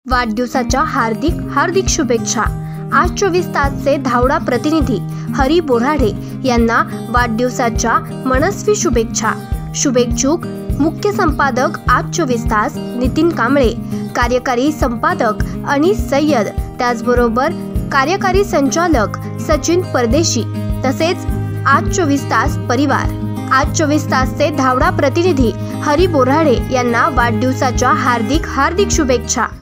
वाढदिवसाच्या हार्दिक हार्दिक शुभेच्छा। आज 24 तासचे धावडा प्रतिनिधी हरी बोराडे यांना वाढदिवसाच्या मनस्वी शुभेच्छा। शुभेच्छुक मुख्य संपादक आज 24 तास नितीन कांबळे, कार्यकारी संपादक अनीस सय्यद, त्याचबरोबर कार्यकारी संचालक सचिन परदेशी, तसेच आज 24 तास परिवार। आज 24 तासचे धावडा प्रतिनिधी हरी बोराडे यांना वाढदिवसाच्या हार्दिक हार्दिक शुभेच्छा।